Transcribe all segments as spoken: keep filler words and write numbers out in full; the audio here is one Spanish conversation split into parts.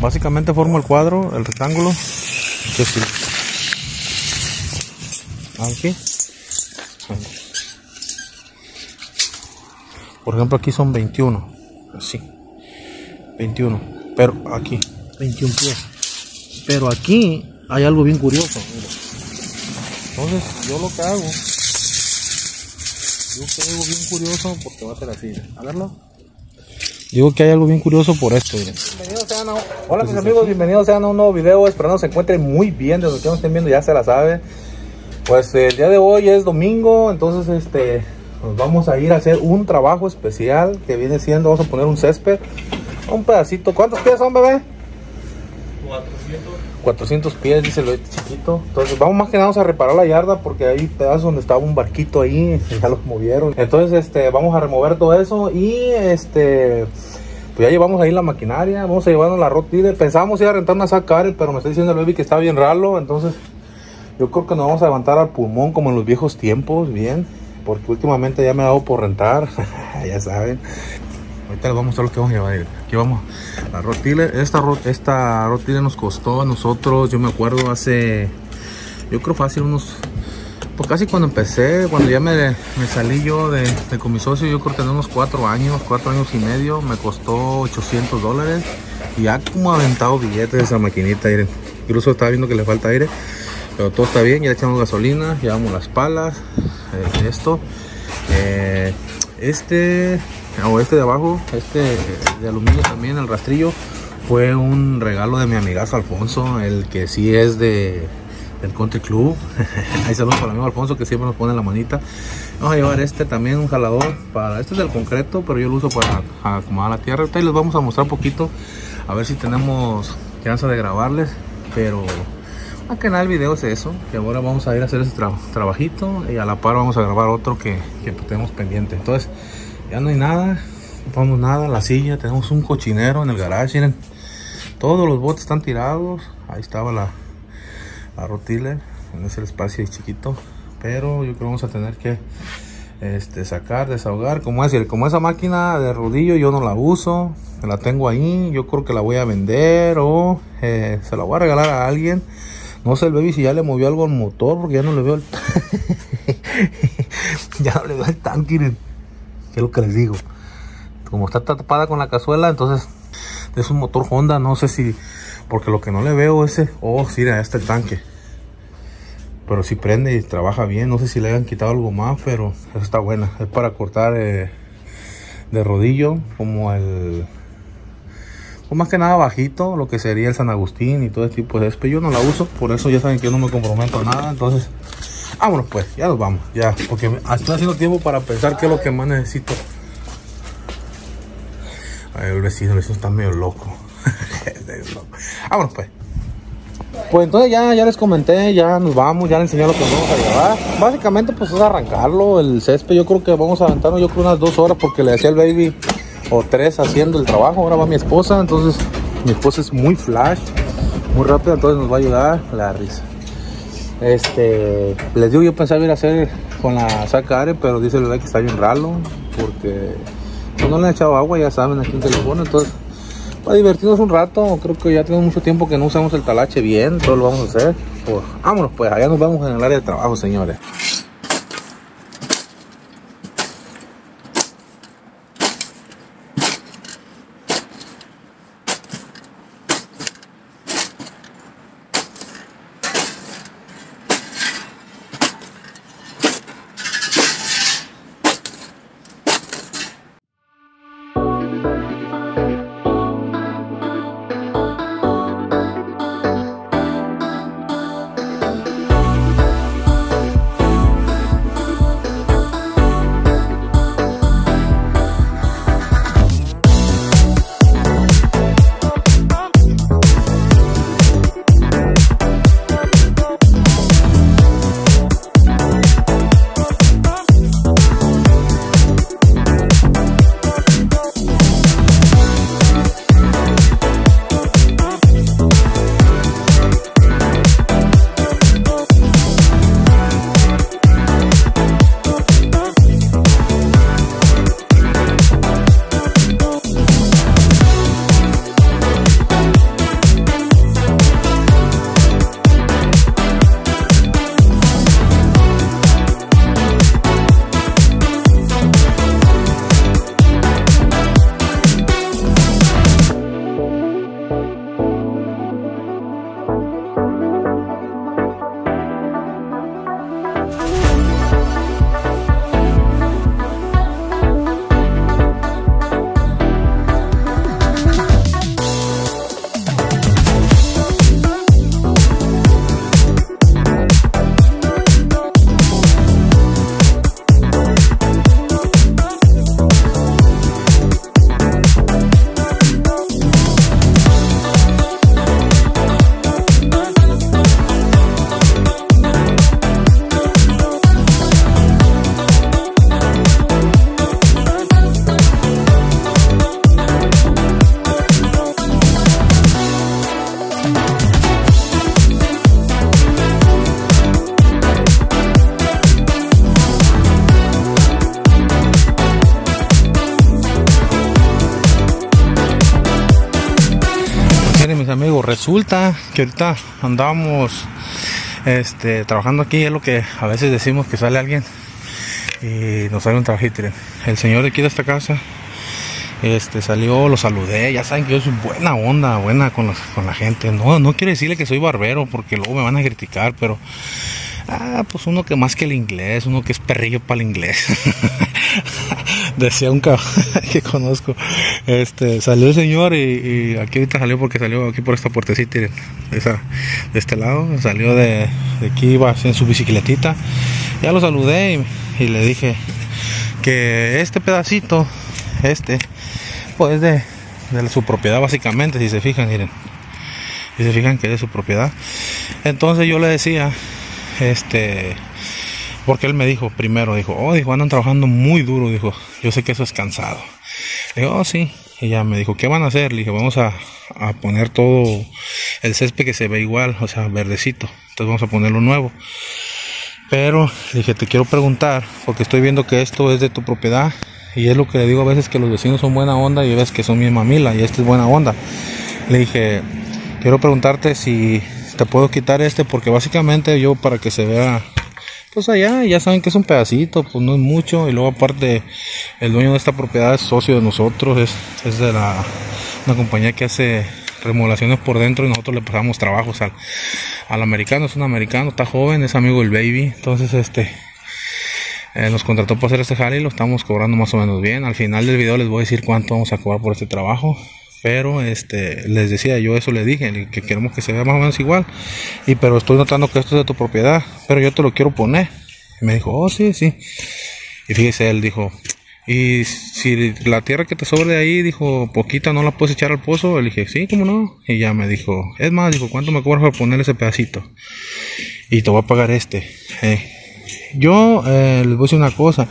Básicamente formo el cuadro, el rectángulo. Que sí. Aquí. Por ejemplo, aquí son veintiuno. Así. veintiuno. Pero aquí, veintiún pies. Pero aquí hay algo bien curioso. Mira. Entonces, yo lo que hago, digo que hay algo bien curioso porque va a ser así. A verlo. Digo que hay algo bien curioso por esto. Miren. Bienvenidos sean a... Hola mis amigos, bienvenidos sean a un nuevo video. Esperando se encuentren muy bien. Desde que nos estén viendo ya se la sabe. Pues el día de hoy es domingo. Entonces este nos vamos a ir a hacer un trabajo especial que viene siendo, vamos a poner un césped, un pedacito. ¿Cuántos pies son, bebé? cuatrocientos. cuatrocientos pies, dice el bebé chiquito. Entonces vamos más que nada a reparar la yarda porque hay pedazos donde estaba un barquito ahí, ya los movieron. Entonces este vamos a remover todo eso y este pues ya llevamos ahí la maquinaria, vamos a llevarnos la rotile. Pensábamos ir a rentar una sacar, pero me está diciendo el baby que está bien ralo, entonces yo creo que nos vamos a levantar al pulmón como en los viejos tiempos, bien, porque últimamente ya me he dado por rentar, ya saben. Ahorita les voy a mostrar lo que vamos a llevar. Aquí vamos, la rotile. Esta, esta rotile nos costó a nosotros, yo me acuerdo hace, yo creo fácil unos, pues casi cuando empecé, cuando ya me, me salí yo de, de con mi socio, yo creo que tenía unos cuatro años, cuatro años y medio, me costó ochocientos dólares. Y ya como ha aventado billetes esa maquinita, miren. Incluso estaba viendo que le falta aire. Pero todo está bien, ya le echamos gasolina, llevamos las palas, eh, esto, eh, este, o este de abajo, este de aluminio también, el rastrillo, fue un regalo de mi amigazo Alfonso, el que sí es de del Country Club. Ahí saludos para el amigo Alfonso que siempre nos pone la manita. Vamos a llevar este también, un jalador, para este es del concreto, pero yo lo uso para acomodar la tierra. Ahorita les vamos a mostrar un poquito, a ver si tenemos chance de grabarles, pero... más que nada el video es eso, que ahora vamos a ir a hacer ese tra trabajito y a la par vamos a grabar otro que, que tenemos pendiente. Entonces ya no hay nada, no ponemos nada, la silla, tenemos un cochinero en el garage, miren, todos los botes están tirados. Ahí estaba la, la rotiller, en ese espacio chiquito, pero yo creo que vamos a tener que este, sacar, desahogar, como es, como esa máquina de rodillo yo no la uso, la tengo ahí, yo creo que la voy a vender o eh, se la voy a regalar a alguien. No sé el baby si ya le movió algo al motor, porque ya no le veo el ya no le veo el tanque, miren. ¿Qué es lo que les digo? Como está tapada con la cazuela, entonces es un motor Honda, no sé si, porque lo que no le veo ese, oh sí, ya está el tanque, pero si prende y trabaja bien. No sé si le hayan quitado algo más, pero esa está buena, es para cortar eh, de rodillo, como el... pues más que nada bajito, lo que sería el San Agustín y todo ese tipo de césped. Yo no la uso, por eso ya saben que yo no me comprometo a nada. Entonces, vámonos pues, ya nos vamos, ya, porque estoy haciendo tiempo para pensar qué es lo que más necesito. Ay, el vecino, el vecino está medio loco. Vámonos pues. Pues entonces ya, ya les comenté, ya nos vamos, ya les enseñé lo que vamos a llevar. Básicamente pues es arrancarlo, el césped. Yo creo que vamos a aventarnos yo creo unas dos horas, porque le decía al baby o tres haciendo el trabajo. Ahora va mi esposa, entonces mi esposa es muy flash, muy rápida, entonces nos va a ayudar la risa. Este, les digo, yo pensaba ir a hacer con la sacar, pero dice el bebé que está bien ralo, porque pues, no le han echado agua, ya saben, aquí en teléfono. Entonces para divertirnos un rato, creo que ya tenemos mucho tiempo que no usamos el talache bien, todo lo vamos a hacer. Pues vámonos pues, allá nos vemos en el área de trabajo, señores. amigos, resulta que ahorita andamos este, trabajando aquí. Es lo que a veces decimos, que sale alguien y nos sale un trabajito. El señor de aquí de esta casa este, salió, lo saludé. Ya saben que yo soy buena onda, buena con, los, con la gente. No, no quiero decirle que soy barbero, porque luego me van a criticar, pero ah, pues uno que más que el inglés, uno que es perrillo para el inglés. Decía un cabrón que conozco. Este, salió el señor y, y aquí ahorita salió porque salió aquí por esta puertecita, de, esa, de este lado. Salió de, de aquí, iba en su bicicletita. Ya lo saludé y, y le dije que este pedacito, este, pues de, de su propiedad básicamente, si se fijan, miren. Si se fijan que es de su propiedad. Entonces yo le decía, este... porque él me dijo primero, dijo, oh, dijo, andan trabajando muy duro, dijo, yo sé que eso es cansado. Le digo, oh, sí. Y ya me dijo, ¿qué van a hacer? Le dije, vamos a, a poner todo el césped que se ve igual, o sea, verdecito. Entonces vamos a ponerlo nuevo. Pero le dije, te quiero preguntar, porque estoy viendo que esto es de tu propiedad. Y es lo que le digo a veces, que los vecinos son buena onda y ves que son mi mamila y este es buena onda. Le dije, quiero preguntarte si te puedo quitar este, porque básicamente yo, para que se vea... pues allá, ya saben que es un pedacito, pues no es mucho. Y luego aparte, el dueño de esta propiedad es socio de nosotros, es, es de la, una compañía que hace remodelaciones por dentro, y nosotros le pasamos trabajos al, al americano. Es un americano, está joven, es amigo del baby. Entonces este eh, nos contrató para hacer este jale y lo estamos cobrando más o menos bien. Al final del video les voy a decir cuánto vamos a cobrar por este trabajo. Pero este les decía, yo eso le dije, que queremos que se vea más o menos igual. Y pero estoy notando que esto es de tu propiedad, pero yo te lo quiero poner. Y me dijo, oh, sí, sí. Y fíjese, él dijo, y si la tierra que te sobre de ahí, dijo, poquita, ¿no la puedes echar al pozo? Le dije, sí, ¿cómo no? Y ya me dijo, es más, dijo, ¿cuánto me cobras para poner ese pedacito? Y te voy a pagar este. Eh, yo eh, les voy a decir una cosa.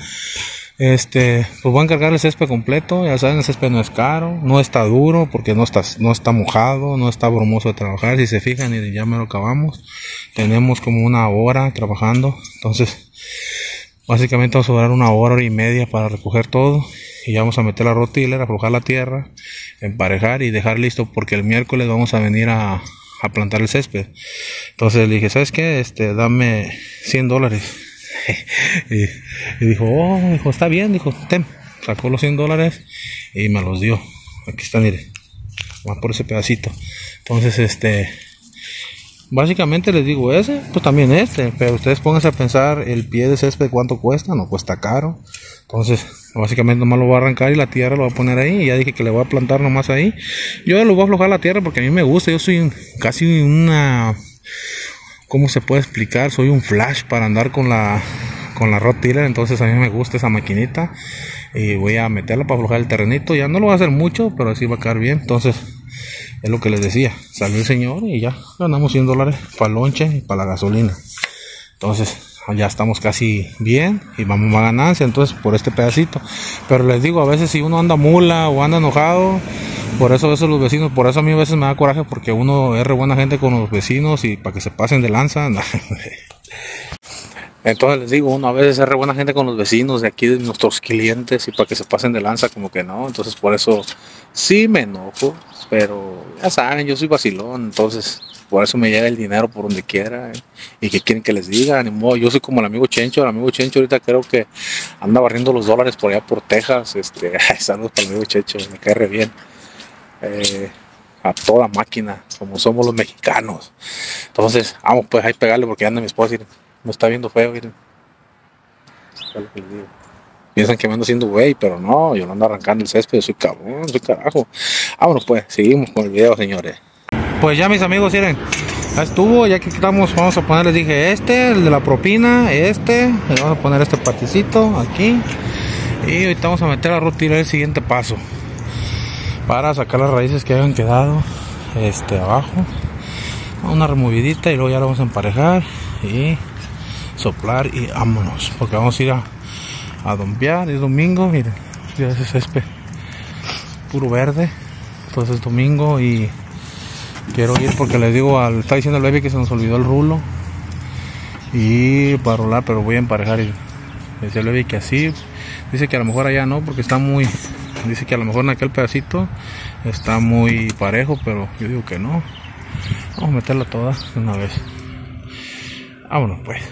Este, pues voy a encargar el césped completo. Ya saben, el césped no es caro, no está duro porque no está, no está mojado, no está bromoso de trabajar. Si se fijan, y ya me lo acabamos. Tenemos como una hora trabajando. Entonces, básicamente vamos a durar una hora, hora y media para recoger todo. Y ya vamos a meter la rotiller, aflojar la tierra, emparejar y dejar listo, porque el miércoles vamos a venir a, a plantar el césped. Entonces le dije, ¿sabes qué? Este, dame cien dólares. y, y dijo, oh, dijo, está bien, dijo, ten. Sacó los cien dólares y me los dio. Aquí están, miren, más por ese pedacito. Entonces, este, básicamente les digo, ese, pues también este. Pero ustedes pónganse a pensar, el pie de césped, ¿cuánto cuesta? No cuesta caro. Entonces, básicamente nomás lo voy a arrancar y la tierra lo voy a poner ahí. Y ya dije que le voy a plantar nomás ahí. Yo lo voy a aflojar la tierra porque a mí me gusta. Yo soy un, casi una... ¿cómo se puede explicar? Soy un flash para andar con la con la rotiller. Entonces a mí me gusta esa maquinita y voy a meterla para aflojar el terrenito. Ya no lo voy a hacer mucho, pero así va a quedar bien. Entonces es lo que les decía, salió el señor y ya ganamos cien dólares para el lonche y para la gasolina. Entonces ya estamos casi bien y vamos a ganancia entonces por este pedacito. Pero les digo, a veces si uno anda mula o anda enojado, por eso a veces los vecinos, por eso a mí a veces me da coraje, porque uno es re buena gente con los vecinos y para que se pasen de lanza. Entonces les digo, uno a veces es re buena gente con los vecinos de aquí, de nuestros clientes, y para que se pasen de lanza como que no. Entonces por eso sí me enojo, pero ya saben, yo soy vacilón, entonces por eso me llega el dinero por donde quiera. ¿eh? Y que quieren que les diga, ni modo. Yo soy como el amigo Chencho. El amigo Chencho ahorita creo que anda barriendo los dólares por allá por Texas. Este, saludos para el amigo Chencho, me cae re bien. Eh, a toda máquina, como somos los mexicanos. Entonces, vamos pues ahí pegarle, porque anda mi esposa, miren, me está viendo feo, miren. Es lo que les digo. Piensan que me ando haciendo güey, pero no, yo no ando arrancando el césped, yo soy cabrón, soy carajo. Vámonos pues, seguimos con el video, señores. Pues ya, mis amigos, miren, ya estuvo, ya que estamos, vamos a poner, les dije, este, el de la propina, este, le vamos a poner este particito aquí, y ahorita vamos a meter a retirar el siguiente paso, para sacar las raíces que hayan quedado, este, abajo, una removidita, y luego ya lo vamos a emparejar, y soplar, y vámonos, porque vamos a ir a, a dompear, es domingo, miren, ya ese césped, puro verde, entonces es domingo, y quiero ir porque les digo, al, está diciendo el baby que se nos olvidó el rulo y para rolar, pero voy a emparejar. Y dice el baby que así, dice que a lo mejor allá no, porque está muy dice que a lo mejor en aquel pedacito está muy parejo, pero yo digo que no. Vamos a meterla toda de una vez. Vámonos pues.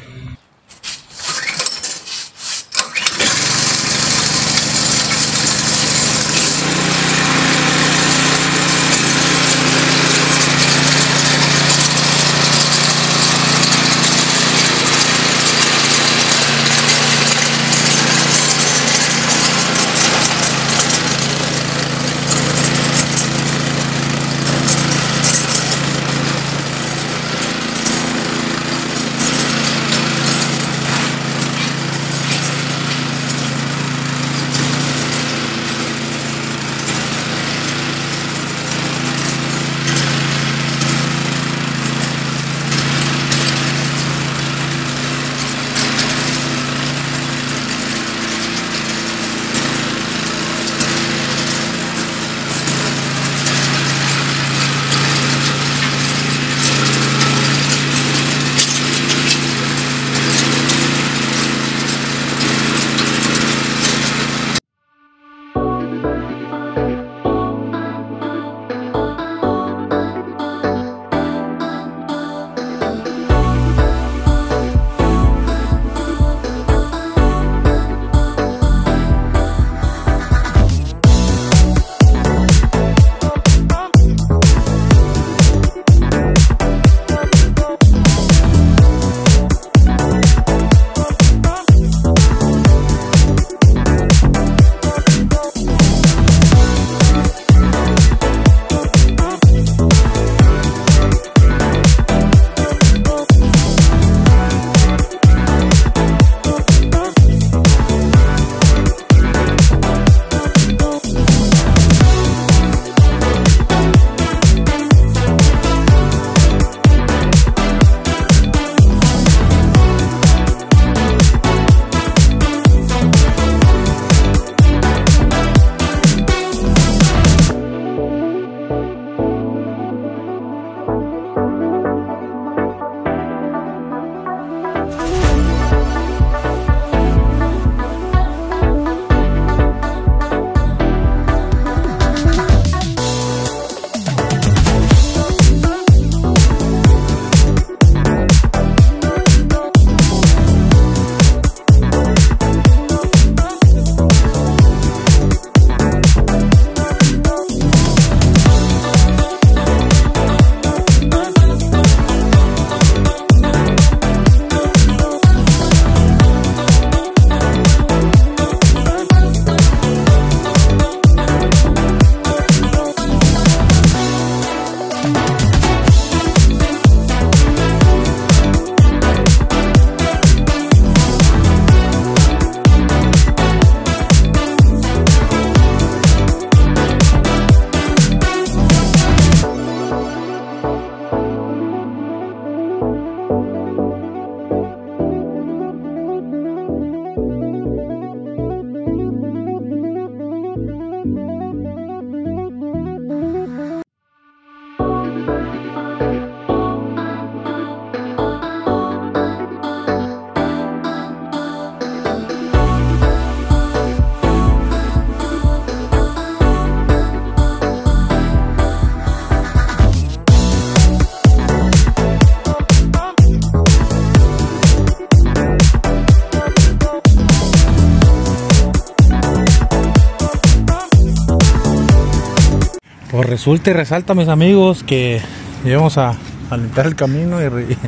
Pues resulta y resalta, mis amigos, que íbamos a, a limpiar el camino y,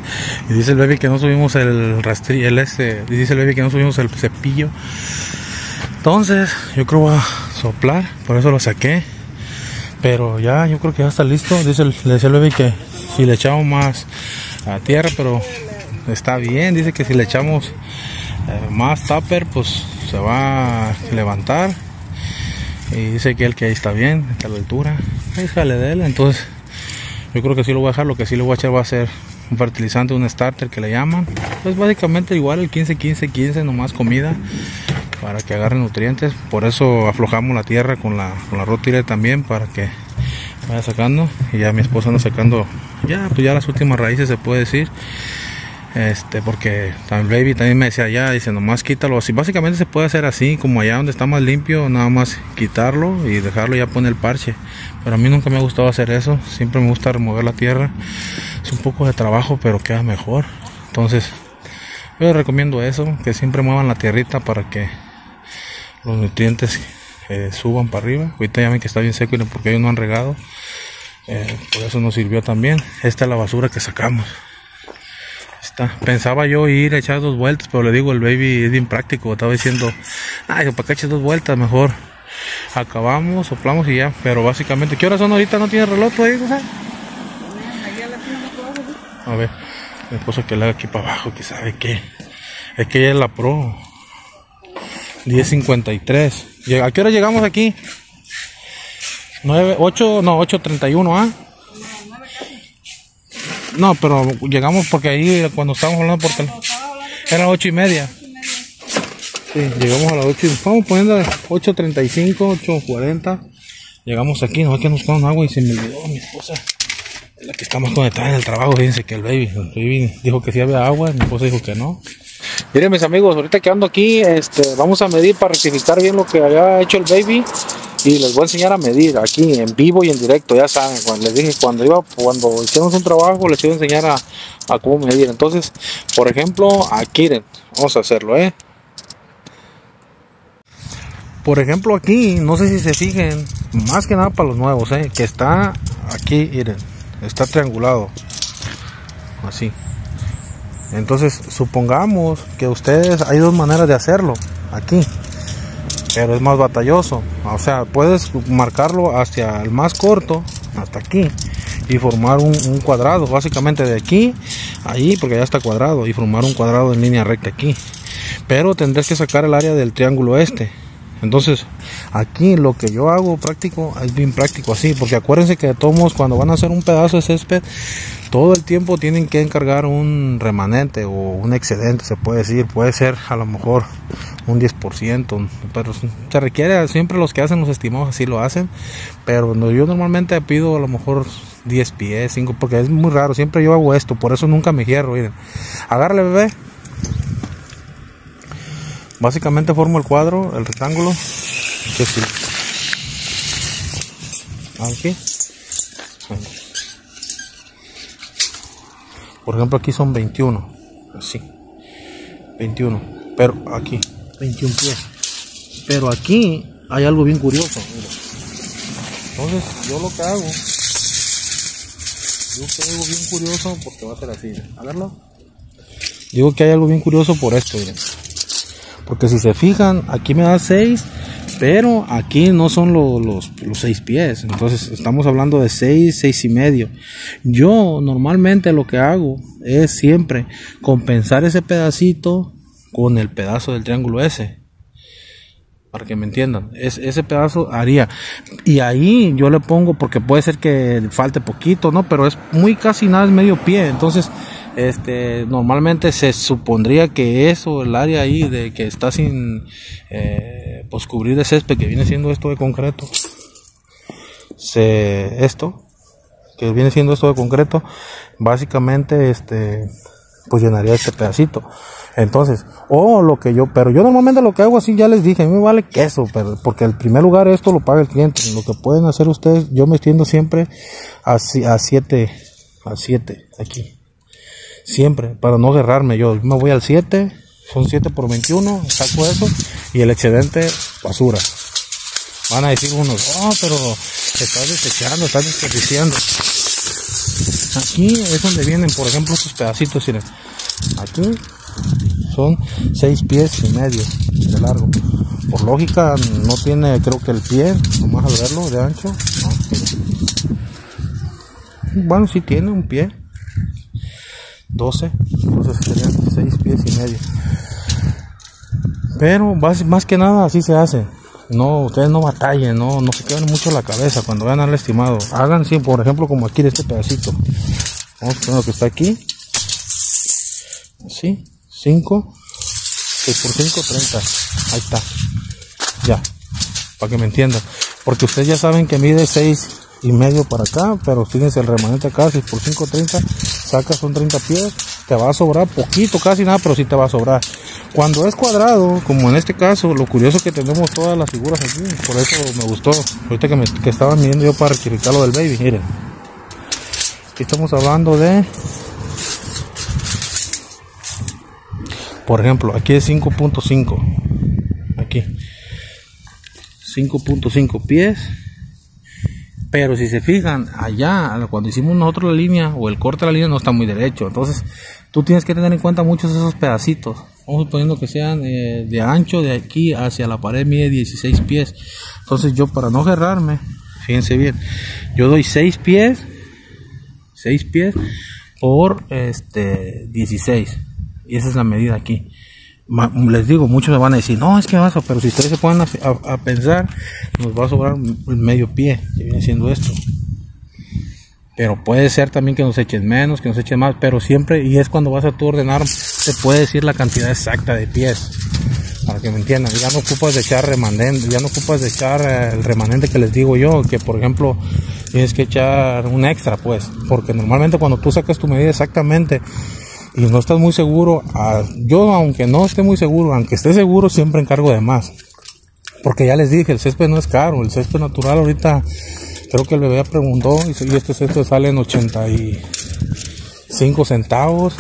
y dice el baby que no subimos el rastrillo, el este, y dice el baby que no subimos el cepillo. Entonces yo creo que voy a soplar, por eso lo saqué. Pero ya, yo creo que ya está listo. Dice, le decía el baby que si le echamos más a tierra, pero está bien. Dice que si le echamos eh, más tupper, pues se va a levantar. Y dice que él que ahí está bien, está a la altura. Ahí sale de él. Entonces yo creo que sí lo voy a dejar. Lo que sí le voy a echar va a ser un fertilizante, un starter que le llaman. Pues básicamente igual el quince quince quince, nomás comida para que agarre nutrientes. Por eso aflojamos la tierra con la, con la rotile también, para que vaya sacando. Y ya mi esposa anda sacando ya, pues ya las últimas raíces, se puede decir. Este, porque el baby también me decía ya, dice nomás quítalo así. Básicamente se puede hacer así, como allá donde está más limpio, nada más quitarlo y dejarlo ya poner el parche. Pero a mí nunca me ha gustado hacer eso, siempre me gusta remover la tierra. Es un poco de trabajo, pero queda mejor. Entonces, yo les recomiendo eso, que siempre muevan la tierrita para que los nutrientes eh, suban para arriba. Ahorita ya ven que está bien seco porque ellos no han regado. Eh, por eso nos sirvió también. Esta es la basura que sacamos. Está. Pensaba yo ir a echar dos vueltas, pero le digo, el baby es bien práctico. Estaba diciendo, ay, para que eches dos vueltas, mejor acabamos, soplamos y ya. Pero básicamente, ¿qué horas son ahorita? ¿No tiene reloj ahí, José? A ver, mi esposa que le haga aquí para abajo, que sabe qué. Es que ella es la pro. diez cincuenta y tres. ¿A qué hora llegamos aquí? nueve, ocho, no, ocho treinta y uno, ¿ah? No, pero llegamos porque ahí cuando estábamos hablando por teléfono era ocho y media. Sí, llegamos a las ocho y vamos poniendo ocho treinta y cinco, ocho cuarenta. Llegamos aquí, no es que nos buscaron agua y se me olvidó mi esposa. Es la que está más conectada en el trabajo. Fíjense que el baby, el baby dijo que sí había agua, mi esposa dijo que no. Miren mis amigos, ahorita que ando aquí, este, vamos a medir para rectificar bien lo que había hecho el baby. Y les voy a enseñar a medir aquí en vivo y en directo, ya saben, cuando les dije, cuando iba, cuando hicimos un trabajo, les iba a enseñar a, a cómo medir. Entonces, por ejemplo, aquí, miren, vamos a hacerlo, eh. Por ejemplo, aquí, no sé si se fijen, más que nada para los nuevos, eh, que está aquí, miren, está triangulado, así. Entonces, supongamos que ustedes, hay dos maneras de hacerlo, aquí. Pero es más batalloso, o sea, puedes marcarlo hacia el más corto, hasta aquí, y formar un, un cuadrado, básicamente de aquí, ahí, porque ya está cuadrado, y formar un cuadrado en línea recta aquí. Pero tendrás que sacar el área del triángulo este. Entonces, aquí lo que yo hago práctico, es bien práctico así, porque acuérdense que de todos modos, cuando van a hacer un pedazo de césped, todo el tiempo tienen que encargar un remanente o un excedente, se puede decir, puede ser a lo mejor un diez por ciento, pero se requiere, siempre los que hacen los estimados así lo hacen, pero no, yo normalmente pido a lo mejor diez pies, cinco, porque es muy raro, siempre yo hago esto, por eso nunca me hierro. Miren, agárrale, bebé. Básicamente formo el cuadro, el rectángulo, sí. Aquí. Por ejemplo, aquí son veintiuno, así, veintiuno, pero aquí, veintiún pies. Pero aquí hay algo bien curioso, mira. Entonces, yo lo que hago, digo que hay algo bien curioso porque va a ser así, a verlo. Digo que hay algo bien curioso por esto, miren. Porque si se fijan, aquí me da seis, pero aquí no son los, los, los seis pies. Entonces estamos hablando de seis, seis y medio. Yo normalmente lo que hago es siempre compensar ese pedacito con el pedazo del triángulo ese. Para que me entiendan, es, ese pedazo haría. Y ahí yo le pongo, porque puede ser que falte poquito, ¿no? Pero es muy casi nada, es medio pie. Entonces, este, normalmente se supondría que eso, el área ahí de que está sin eh, pues cubrir de césped, que viene siendo esto de concreto, se, esto, que viene siendo esto de concreto, básicamente, este, pues llenaría este pedacito. Entonces, o oh, lo que yo, pero yo normalmente lo que hago así, ya les dije, a mí me vale queso, pero porque en primer lugar esto lo paga el cliente. Lo que pueden hacer ustedes, yo me extiendo siempre a siete, a siete, aquí. Siempre, para no cerrarme, yo me voy al siete, son siete por veintiuno, saco eso, y el excedente, basura. Van a decir unos, oh, pero estás desechando, estás desperdiciando. Aquí es donde vienen, por ejemplo, estos pedacitos, miren, aquí son seis pies y medio de largo. Por lógica, no tiene, creo que el pie, nomás al verlo, de ancho, no. Bueno, sí tiene un pie. doce, entonces serían seis pies y medio. Pero más, más que nada así se hace. No, ustedes no batallen, no, no se queden mucho la cabeza cuando vean al estimado. Hagan sí, por ejemplo, como aquí de este pedacito. Vamos a poner lo que está aquí. Así, cinco, seis por cinco, treinta. Ahí está. Ya, para que me entiendan. Porque ustedes ya saben que mide seis y medio para acá, pero fíjense el remanente acá, seis por cinco, treinta, saca, son treinta pies, te va a sobrar poquito, casi nada, pero sí te va a sobrar. Cuando es cuadrado, como en este caso, lo curioso es que tenemos todas las figuras aquí, por eso me gustó. Ahorita que, me, que estaba midiendo yo para rectificar lo del baby, miren. Aquí estamos hablando de, por ejemplo, aquí es cinco punto cinco, aquí cinco punto cinco pies. Pero si se fijan, allá, cuando hicimos nosotros la línea, o el corte de la línea no está muy derecho. Entonces, tú tienes que tener en cuenta muchos de esos pedacitos. Vamos suponiendo que sean eh, de ancho, de aquí hacia la pared mide dieciséis pies. Entonces yo, para no cerrarme, fíjense bien, yo doy seis pies, seis pies por este dieciséis. Y esa es la medida aquí. Les digo, muchos me van a decir, no, es que vas a, pero si ustedes se ponen a, a, a pensar, nos va a sobrar medio pie, que viene siendo esto. Pero puede ser también que nos echen menos, que nos echen más, pero siempre, y es cuando vas a tú ordenar, te puede decir la cantidad exacta de pies, para que me entiendan. Ya no ocupas de echar remanente, ya no ocupas de echar el remanente que les digo yo, que por ejemplo, tienes que echar un extra, pues, porque normalmente cuando tú sacas tu medida exactamente, y no estás muy seguro, yo aunque no esté muy seguro, aunque esté seguro, siempre encargo de más, porque ya les dije, el césped no es caro, el césped natural ahorita, creo que el bebé preguntó, y este césped sale en ochenta y cinco centavos.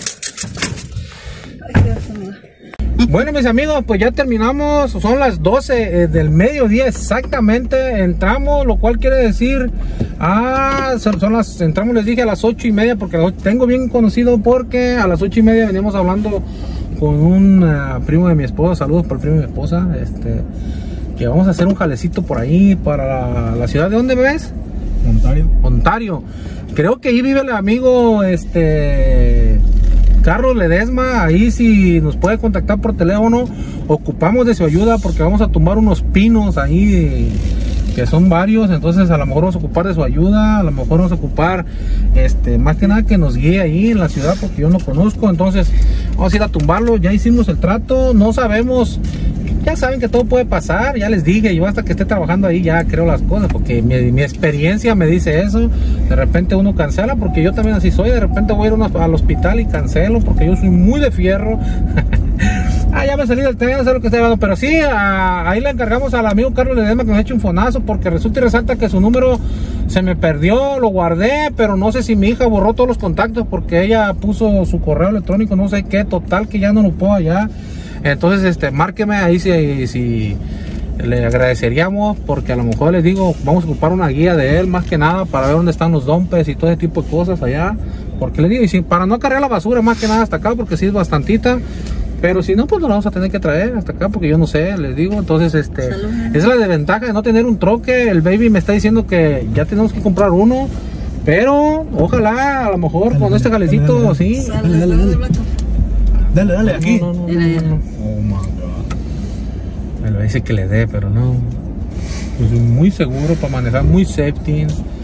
Bueno, mis amigos, pues ya terminamos, son las doce eh, del mediodía exactamente, entramos, lo cual quiere decir, ah, son, son las, entramos, les dije, a las ocho y media, porque tengo bien conocido porque a las ocho y media veníamos hablando con un uh, primo de mi esposa, saludos para el primo de mi esposa, este, que vamos a hacer un jalecito por ahí, para la, la ciudad, ¿de dónde ves? Ontario. Ontario, creo que ahí vive el amigo, este... Carlos Ledesma, ahí si nos puede contactar por teléfono, ocupamos de su ayuda porque vamos a tumbar unos pinos ahí que son varios, entonces a lo mejor vamos a ocupar de su ayuda, a lo mejor vamos a ocupar este más que nada que nos guíe ahí en la ciudad porque yo no conozco, entonces vamos a ir a tumbarlo. Ya hicimos el trato, no sabemos, ya saben que todo puede pasar, ya les dije, yo hasta que esté trabajando ahí ya creo las cosas, porque mi, mi experiencia me dice eso. De repente uno cancela, porque yo también así soy, de repente voy a ir una, al hospital y cancelo porque yo soy muy de fierro. Ah, ya me salí del tema, no sé lo que estoy hablando, pero sí, a, ahí le encargamos al amigo Carlos Ledesma que nos eche un fonazo, porque resulta y resalta que su número se me perdió, lo guardé, pero no sé si mi hija borró todos los contactos porque ella puso su correo electrónico, no sé qué, total que ya no lo puedo hallar. Entonces, este, márqueme ahí si, si le agradeceríamos, porque a lo mejor les digo, vamos a ocupar una guía de él, más que nada, para ver dónde están los dumpes y todo ese tipo de cosas allá, porque les digo, y si, para no cargar la basura, más que nada hasta acá, porque sí es bastantita. Pero si no, pues nos vamos a tener que traer hasta acá, porque yo no sé, les digo. Entonces, este, esa es la desventaja de no tener un troque. El baby me está diciendo que ya tenemos que comprar uno, pero ojalá, a lo mejor dale, con este jalecito, sí. Dale, dale, dale. Dale, dale, aquí. No, no, no, no, no. Oh my God. Me lo dice que le dé, pero no. Pues muy seguro para manejar, muy safety.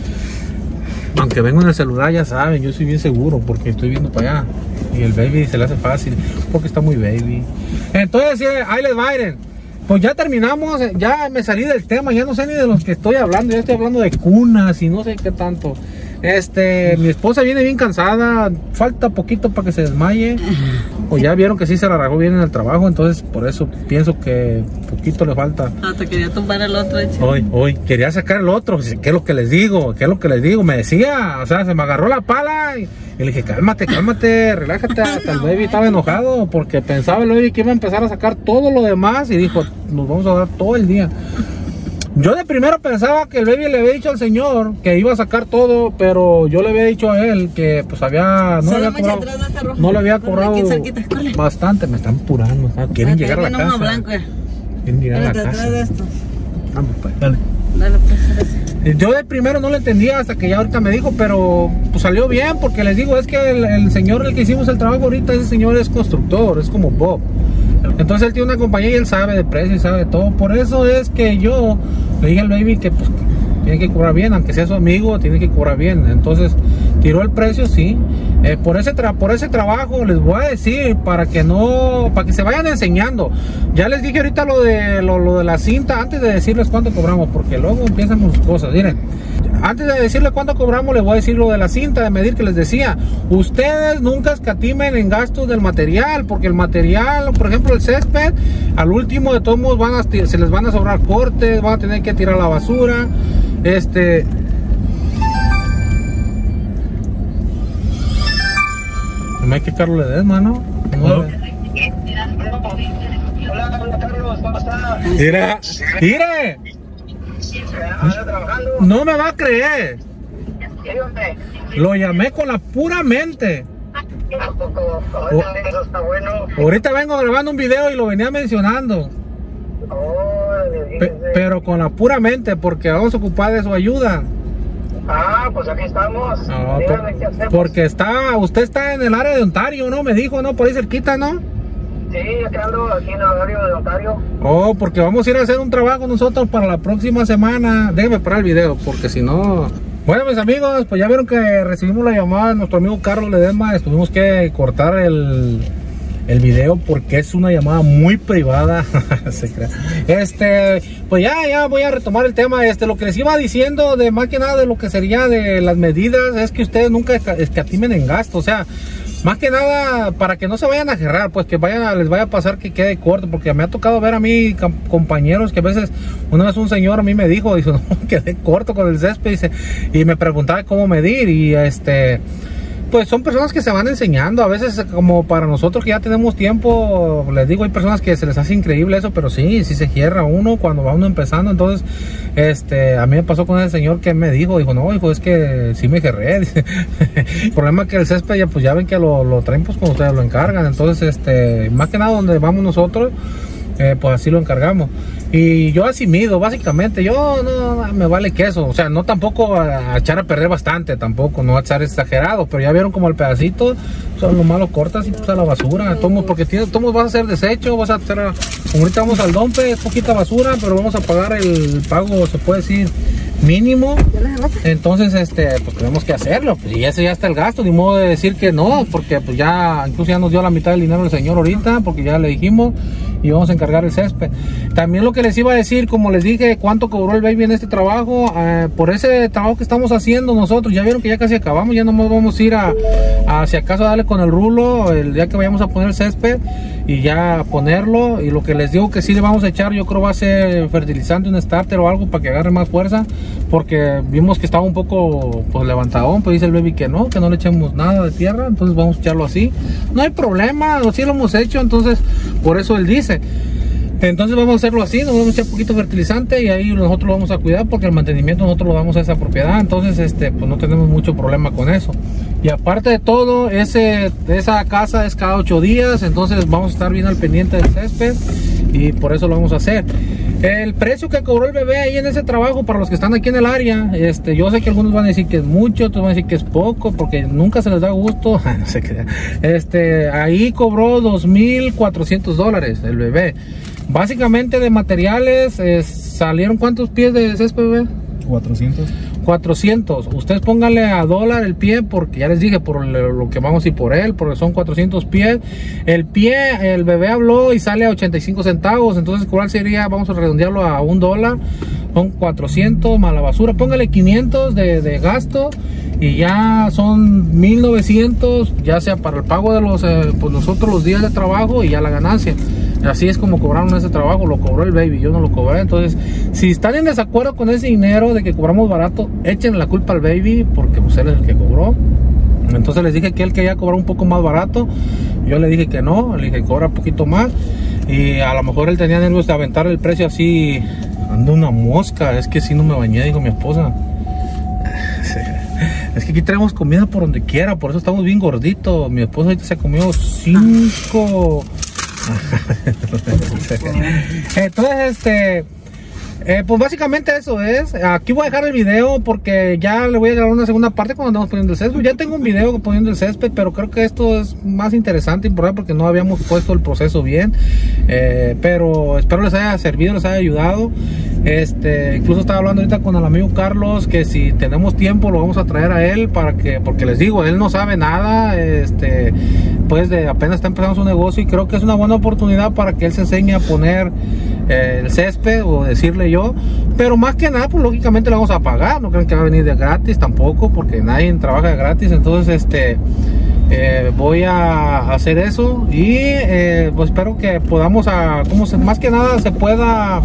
Aunque vengo en el celular, ya saben, yo soy bien seguro porque estoy viendo para allá. Y el baby se le hace fácil porque está muy baby. Entonces, sí, ahí les va, miren. Pues ya terminamos, ya me salí del tema, ya no sé ni de los que estoy hablando, ya estoy hablando de cunas y no sé qué tanto. Este, mi esposa viene bien cansada, falta poquito para que se desmaye. Pues ya vieron que sí se la rajó bien en el trabajo, entonces por eso pienso que poquito le falta. Ah, te quería tumbar el otro. Hoy, hoy, quería sacar el otro, ¿qué es lo que les digo? ¿Qué es lo que les digo? Me decía, o sea, se me agarró la pala y, y le dije, cálmate, cálmate, relájate. Hasta el baby estaba enojado porque pensaba el baby que iba a empezar a sacar todo lo demás y dijo, nos vamos a dar todo el día. Yo de primero pensaba que el baby le había dicho al señor que iba a sacar todo, pero yo le había dicho a él que pues había no le había cobrado, no le había cobrado bastante. Me están apurando, quieren llegar a la casa. Blanco, quieren llegar a la casa. Vamos, pues, dale. Dale, pues, yo de primero no lo entendía hasta que ya ahorita me dijo, pero pues salió bien porque les digo, es que el, el señor el que hicimos el trabajo ahorita, ese señor es constructor, es como Bob. Entonces él tiene una compañía y él sabe de precio y sabe de todo. Por eso es que yo le dije al baby que pues tiene que cobrar bien, aunque sea su amigo, tiene que cobrar bien. Entonces tiró el precio, sí. Eh, por ese tra por ese trabajo les voy a decir, para que no, para que se vayan enseñando. Ya les dije ahorita lo de lo, lo de la cinta antes de decirles cuánto cobramos, porque luego empiezan sus cosas. Miren, antes de decirle cuánto cobramos, les voy a decir lo de la cinta de medir que les decía. Ustedes nunca escatimen en gastos del material, porque el material, por ejemplo el césped, al último de todos modos van a, se les van a sobrar cortes, van a tener que tirar la basura. Este... No hay que Carlos le des, mano. No. Hola, hola Carlos, ¿cómo estás? Mira, mire. ¿Anda trabajando? No me va a creer. Dígame. Lo llamé con la pura mente. ¿A poco? Ahorita eso está bueno. Ahorita vengo grabando un video y lo venía mencionando. Órale, Pe- fíjese. pero con la pura mente, porque vamos a ocupar de su ayuda. Ah, pues aquí estamos. No, Dígame por- qué hacemos. porque está, usted está en el área de Ontario, ¿no? Me dijo, ¿no? Por ahí cerquita, ¿no? Sí, aquí ando, aquí en el horario de Ontario. Oh, porque vamos a ir a hacer un trabajo nosotros para la próxima semana. Déjeme parar el video, porque si no... Bueno, mis amigos, pues ya vieron que recibimos la llamada de nuestro amigo Carlos Ledesma. Tuvimos que cortar el, el video porque es una llamada muy privada. Se crea. Este, pues ya, ya voy a retomar el tema. Este, lo que les iba diciendo de más que nada de lo que sería de las medidas es que ustedes nunca esca- escatimen en gasto. O sea, más que nada para que no se vayan a agarrar, pues que vayan a, les vaya a pasar que quede corto, porque me ha tocado ver a mí cam- compañeros que a veces, una vez un señor a mí me dijo, dijo, no, quedé corto con el césped, dice, y me preguntaba cómo medir, y este, pues son personas que se van enseñando, a veces como para nosotros que ya tenemos tiempo, les digo, hay personas que se les hace increíble eso, pero sí, sí se cierra uno cuando va uno empezando. Entonces, este, a mí me pasó con ese señor que me dijo, dijo, no, hijo, es que sí me gerré, dice. El problema es que el césped, ya, pues ya ven que lo, lo traen pues cuando ustedes lo encargan. Entonces, este, más que nada donde vamos nosotros, eh, pues así lo encargamos. Y yo así mido, básicamente, yo no me vale queso, o sea, no tampoco a, a echar a perder bastante, tampoco, no a echar exagerado, pero ya vieron como el pedacito, o sea, lo malo cortas y pues a la basura, tomo, porque tiene, tomo, vas a hacer desecho, vas a hacer, como ahorita vamos al dompe, es poquita basura, pero vamos a pagar el pago, se puede decir, mínimo. Entonces, este, pues tenemos que hacerlo, pues, y ese ya está el gasto, ni modo de decir que no, porque pues ya, incluso ya nos dio la mitad del dinero el señor ahorita, porque ya le dijimos, y vamos a encargar el césped. También lo que les iba a decir, como les dije, cuánto cobró el baby en este trabajo, eh, por ese trabajo que estamos haciendo nosotros, ya vieron que ya casi acabamos, ya nomás vamos a ir a, a si acaso a darle con el rulo, el día que vayamos a poner el césped, y ya ponerlo, y lo que les digo que sí le vamos a echar, yo creo va a ser fertilizante, un starter o algo para que agarre más fuerza, porque vimos que estaba un poco pues levantadón, pues dice el baby que no, que no le echemos nada de tierra, entonces vamos a echarlo así, no hay problema, así lo hemos hecho, entonces por eso él dice. Entonces vamos a hacerlo así, nos vamos a echar poquito fertilizante y ahí nosotros lo vamos a cuidar porque el mantenimiento nosotros lo damos a esa propiedad, entonces este pues no tenemos mucho problema con eso. Y aparte de todo, ese, esa casa es cada ocho días, entonces vamos a estar bien al pendiente del césped y por eso lo vamos a hacer. El precio que cobró el bebé ahí en ese trabajo, para los que están aquí en el área, este, yo sé que algunos van a decir que es mucho, otros van a decir que es poco, porque nunca se les da gusto. No sé qué. Este, ahí cobró dos mil cuatrocientos dólares el bebé. Básicamente de materiales, eh, salieron ¿cuántos pies de césped, bebé? cuatrocientos. cuatrocientos. Ustedes pónganle a dólar el pie, porque ya les dije por lo que vamos a ir por él, porque son cuatrocientos pies. El pie, el bebé habló y sale a ochenta y cinco centavos. Entonces, ¿cuál sería? Vamos a redondearlo a un dólar. Son cuatrocientos más la basura. Póngale quinientos de, de gasto y ya son mil novecientos, ya sea para el pago de los, eh, pues nosotros los días de trabajo y ya la ganancia. Así es como cobraron ese trabajo, lo cobró el baby, yo no lo cobré. Entonces, si están en desacuerdo con ese dinero de que cobramos barato, echen la culpa al baby, porque pues él es el que cobró. Entonces les dije que él quería cobrar un poco más barato, yo le dije que no, le dije que cobra un poquito más. Y a lo mejor él tenía nervios de aventar el precio así. Ando una mosca, es que si no me bañé, dijo mi esposa. Es que aquí traemos comida por donde quiera, por eso estamos bien gorditos. Mi esposa ahorita se comió cinco... Entonces, este, eh, pues básicamente eso es. Aquí voy a dejar el video porque ya le voy a grabar una segunda parte cuando andamos poniendo el césped. Ya tengo un video poniendo el césped, pero creo que esto es más interesante y importante porque no habíamos puesto el proceso bien. Eh, pero espero les haya servido, les haya ayudado. Este, incluso estaba hablando ahorita con el amigo Carlos que si tenemos tiempo lo vamos a traer a él para que, porque les digo, él no sabe nada, este, pues de apenas está empezando su negocio y creo que es una buena oportunidad para que él se enseñe a poner eh, el césped o decirle yo, pero más que nada pues lógicamente le vamos a pagar, no creen que va a venir de gratis tampoco, porque nadie trabaja de gratis. Entonces este eh, voy a hacer eso y eh, pues espero que podamos a, como se, más que nada se pueda.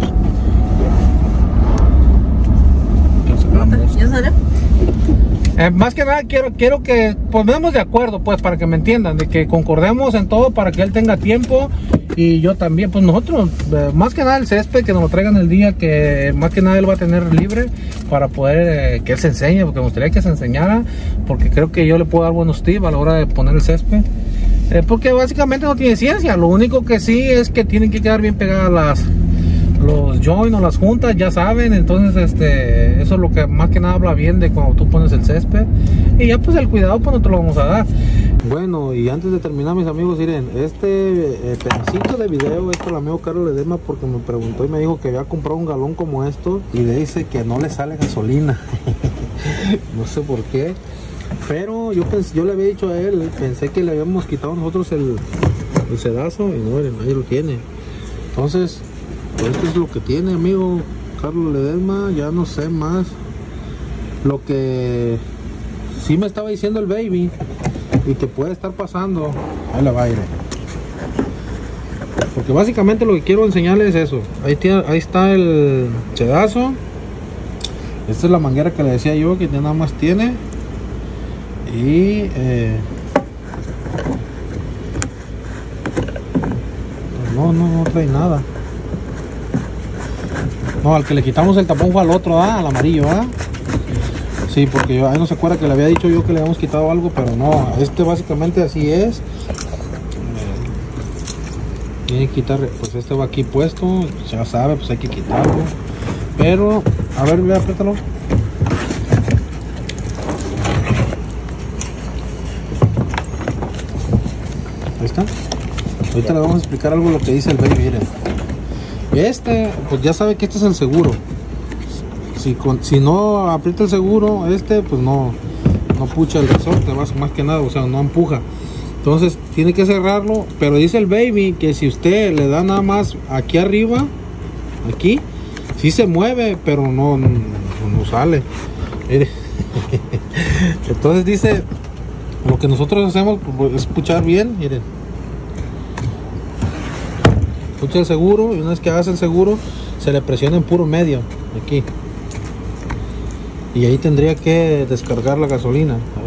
¿Ya salió? Eh, más que nada quiero, quiero que ponemos de acuerdo, pues, para que me entiendan, de que concordemos en todo para que él tenga tiempo y yo también, pues nosotros, eh, más que nada el césped, que nos lo traigan el día que más que nada él va a tener libre para poder eh, que él se enseñe, porque me gustaría que se enseñara, porque creo que yo le puedo dar buenos tips a la hora de poner el césped, eh, porque básicamente no tiene ciencia. Lo único que sí es que tienen que quedar bien pegadas las los join o las juntas, ya saben. Entonces este eso es lo que más que nada habla bien de cuando tú pones el césped, y ya pues el cuidado pues no te lo vamos a dar. Bueno, y antes de terminar, mis amigos, miren, este eh, pedacito de video, esto el amigo Carlos Ledesma, porque me preguntó y me dijo que había comprado un galón como esto y le dice que no le sale gasolina. No sé por qué, pero yo pensé, yo le había dicho a él, pensé que le habíamos quitado nosotros el, el sedazo, y no, miren, ahí lo tiene. Entonces esto es lo que tiene, amigo Carlos Ledesma. Ya no sé más. Lo que sí me estaba diciendo el baby y que puede estar pasando, ahí la va a ir, porque básicamente lo que quiero enseñarles es eso. Ahí, tiene, ahí está el sedazo. Esta es la manguera que le decía yo, que ya nada más tiene. Y eh, no, no, no trae nada. No, al que le quitamos el tapón fue al otro, ¿ah? Al amarillo, ¿ah? Sí, porque yo, ahí no se acuerda que le había dicho yo que le habíamos quitado algo, pero no, este básicamente así es. Eh, tiene que quitar, pues este va aquí puesto, ya sabe, pues hay que quitarlo. Pero, a ver, ve, apriétalo. Ahí está. Ahorita le vamos a explicar algo de lo que dice el baby, miren. Este, pues ya sabe que este es el seguro. Si, con, si no aprieta el seguro, este, pues no, no pucha el resorte, más, más que nada, o sea, no empuja. Entonces tiene que cerrarlo, pero dice el baby que si usted le da nada más aquí arriba, aquí, sí se mueve, pero no, no, no sale. Mire. Entonces dice, lo que nosotros hacemos pues, es puchar bien, miren. Pucha el seguro, y una vez que hagas el seguro se le presiona en puro medio aquí, y ahí tendría que descargar la gasolina. A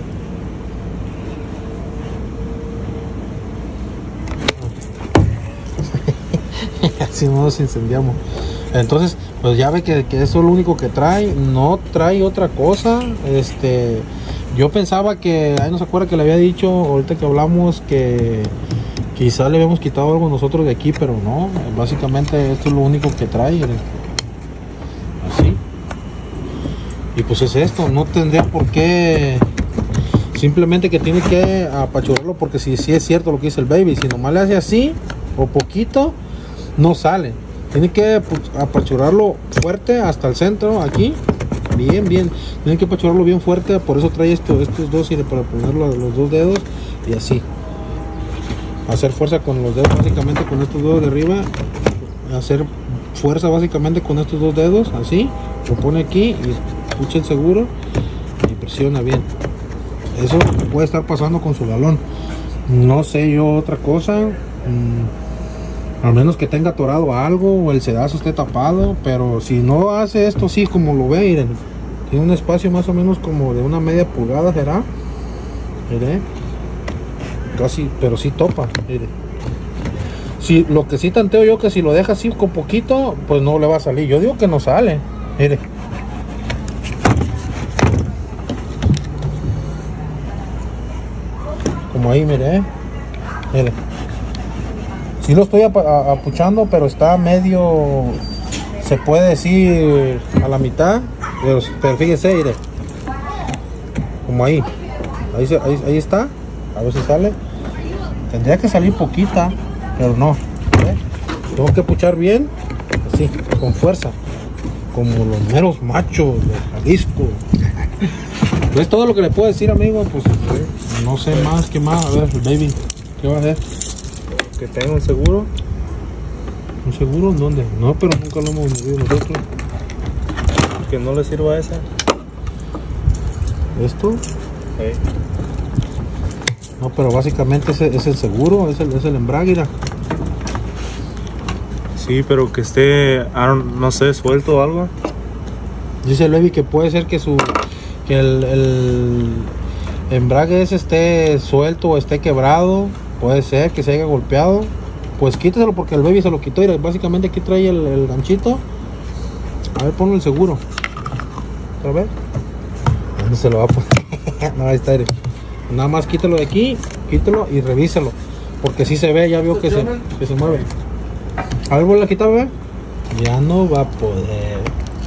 ver. Así no nos incendiamos. Entonces pues ya ve que, que eso es lo único que trae, no trae otra cosa. Este, yo pensaba que, ahí no se acuerda que le había dicho ahorita que hablamos que quizá le habíamos quitado algo nosotros de aquí, pero no, básicamente esto es lo único que trae, así. Y pues es esto, no tendría por qué, simplemente que tiene que apachurrarlo, porque si, si es cierto lo que dice el baby, si nomás le hace así o poquito, no sale. Tiene que apachurrarlo fuerte hasta el centro, aquí, bien, bien. Tiene que apachurrarlo bien fuerte, por eso trae esto, estos dos, y para ponerlo a los dos dedos y así. Hacer fuerza con los dedos, básicamente con estos dedos de arriba. Hacer fuerza básicamente con estos dos dedos, así. Lo pone aquí y pucha el seguro y presiona bien. Eso puede estar pasando con su galón. No sé yo otra cosa. Mmm, al menos que tenga atorado algo o el sedazo esté tapado. Pero si no hace esto así como lo ve, miren. Tiene un espacio más o menos como de una media pulgada, será. Miren. Casi, pero sí topa, mire. Si, lo que sí tanteo yo, que si lo deja así con poquito, pues no le va a salir. Yo digo que no sale, mire. Como ahí, mire, eh. Mire. Sí lo estoy ap apuchando, pero está medio, se puede decir, a la mitad. Pero, pero fíjese, mire. Como ahí. Ahí, ahí, ahí está. A ver si sale. Tendría que salir poquita, pero no. ¿Eh? Tengo que puchar bien, así, con fuerza, como los meros machos de Jalisco. Es todo lo que le puedo decir, amigo. Pues no sé más que más. A ver, el baby, ¿qué va a hacer? Que tenga el seguro. ¿Un seguro? ¿Dónde? No, pero nunca lo hemos movido nosotros. Que no le sirva esa. ¿Esto? Sí. No, pero básicamente ese es el seguro, es el, es el embrague. Mira. Sí, pero que esté, no sé, suelto o algo. Dice el baby que puede ser que su que el, el embrague ese esté suelto o esté quebrado. Puede ser que se haya golpeado. Pues quítaselo porque el baby se lo quitó y básicamente aquí trae el, el ganchito. A ver, ponle el seguro. Otra vez. ¿Dónde se lo va a poner? No, ahí está. Nada más quítalo de aquí, quítalo y revísalo. Porque si se ve, ya vio que se, que se mueve. A ver, vuelve a quitar, ¿ve? Ya no va a poder.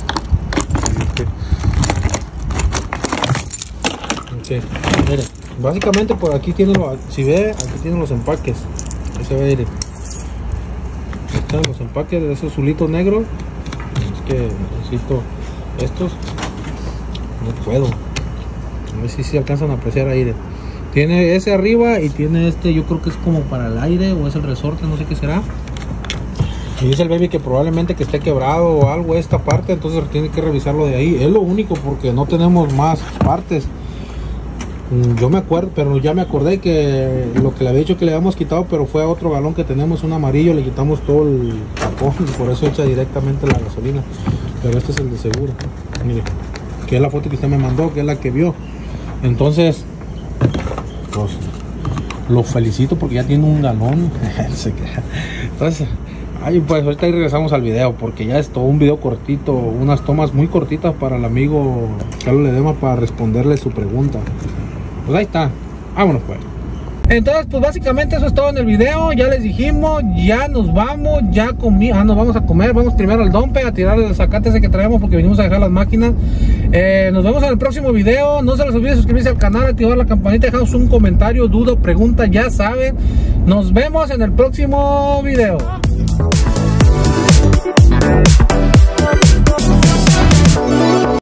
Okay. Mire, básicamente por aquí tiene los, si ve, aquí tienen los empaques. Ahí se ve, mire. Están los empaques de esos azulitos negros. Es que necesito estos. No puedo. A ver si se alcanzan a apreciar ahí. Mire. Tiene ese arriba y tiene este, yo creo que es como para el aire o es el resorte, no sé qué será. Y dice el baby que probablemente que esté quebrado o algo esta parte, entonces tiene que revisarlo de ahí. Es lo único porque no tenemos más partes. Yo me acuerdo, pero ya me acordé que lo que le había dicho que le habíamos quitado, pero fue a otro galón que tenemos, un amarillo, le quitamos todo el tapón y por eso echa directamente la gasolina. Pero este es el de seguro. Mire, que es la foto que usted me mandó, que es la que vio. Entonces, pues, lo felicito porque ya tiene un galón. Entonces, ay, pues ahorita ahí regresamos al video porque ya es todo un video cortito, unas tomas muy cortitas para el amigo Carlos Ledema para responderle su pregunta. Pues ahí está, vámonos pues. Entonces pues básicamente eso es todo en el video. Ya les dijimos, ya nos vamos, ya comí, ah, nos vamos a comer. Vamos primero al dompe a tirar el zacate ese que traemos porque venimos a dejar las máquinas. eh, Nos vemos en el próximo video. No se les olvide suscribirse al canal, activar la campanita, dejarnos un comentario, duda, pregunta, ya saben. Nos vemos en el próximo video.